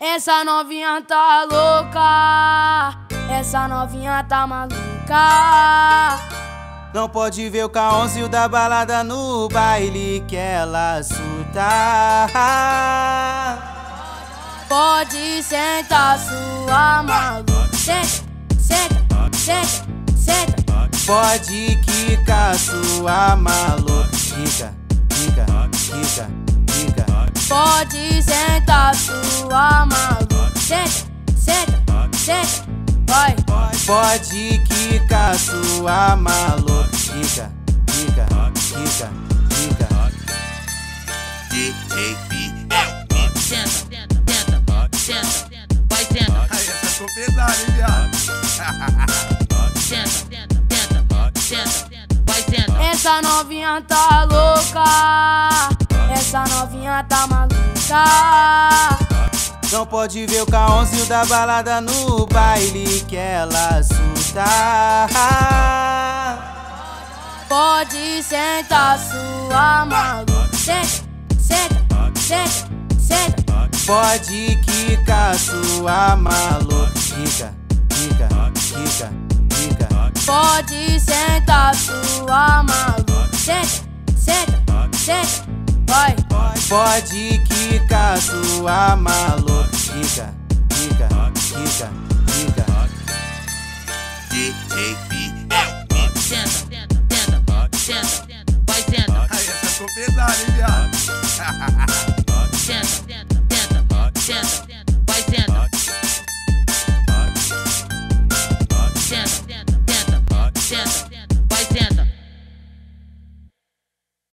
Essa novinha tá louca, essa novinha tá maluca. Não pode ver o K11 e o da balada no baile que ela surta. Pode sentar sua maluca. Senta, senta, senta, senta. Pode quicar sua maluca. Quica, quica, quica, quica. Pode sentar sua maluca. Senta, senta, senta. Vai. Pode quicar sua maluca. Quica, quica, quica, quica. DJ B. Senta, senta, senta, vai senta. Aí, essa ficou pesada, hein, viado? Senta, senta, vai senta. Essa novinha tá louca, essa novinha tá maluca. Não pode ver o K11 e o da balada no baile que ela surta. Pode sentar sua maluca. Senta, senta, senta, senta. Pode quicar sua maluca. Quica, quica, quica, quica. Pode sentar sua maluca. Senta, senta, senta. Vai. Pode quicar sua maluca. Quica, quica, quica, quica. DJ B. Senta, senta, vai senta. Aí, essa ficou pesada, hein, viado? Senta,